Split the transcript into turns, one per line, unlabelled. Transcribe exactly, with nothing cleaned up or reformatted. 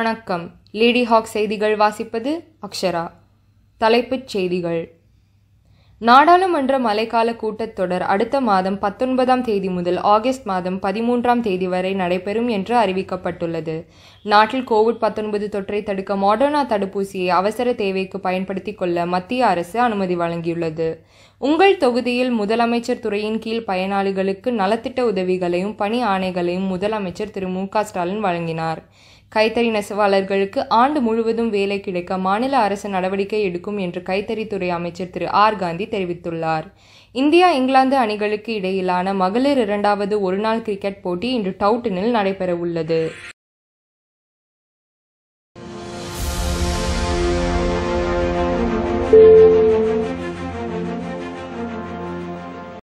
வணக்கம். Lady hack செய்திகள் வாசிப்பது அக்ஷரா. தலைப்புச் செய்திகள். நாடாளுமன்ற மழைக்கால கூட்டத்தொடர் அடுத்த மாதம் பத்தொன்பதாம் தேதி முதல் ஆகஸ்ட் மாதம் பதிமூன்றாம் தேதி வரை நடைபெறும் என்று அறிவிக்கப்பட்டுள்ளது. நாட்டில் கோவிட் பத்தொன்பது தொற்றை தடுக்க மாடர்னா தடுப்பூசியை அவசர தேவைக்கு பயன்படுத்திக் கொள்ள மத்திய அரசு அனுமதி வழங்கியுள்ளது. உங்கள் தொகுதியில் முதலமைச்சர் துறையின் கீழ் பயனாளிகளுக்கு நலத்திட்ட உதவிகளையும் பணி ஆணைகளையும் முதலமைச்சர் திரு மு க ஸ்டாலின் வழங்கினார். கைத்தறி நெசவாளர்களுக்கு ஆண்டு முழுவதும் வேலை கிடைக்க மாநில அரசு நடவடிக்கை எடுக்கும் என்று கைத்தறித்துறை அமைச்சர் திரு ஆர் காந்தி தெரிவித்துள்ளார். இந்தியா இங்கிலாந்து அணிகளுக்கு இடையிலான மகளிர் இரண்டாவது ஒருநாள் கிரிக்கெட் போட்டி இன்று டவுட்டனில் நடைபெற உள்ளது.